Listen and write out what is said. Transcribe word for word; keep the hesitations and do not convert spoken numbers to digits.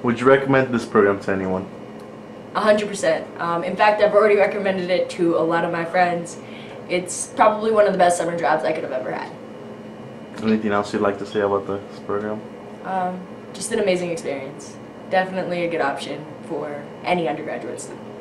Would you recommend this program to anyone? A hundred percent. Um, in fact, I've already recommended it to a lot of my friends. It's probably one of the best summer jobs I could have ever had. Anything else you'd like to say about this program? Um, just an amazing experience. Definitely a good option for any undergraduate student.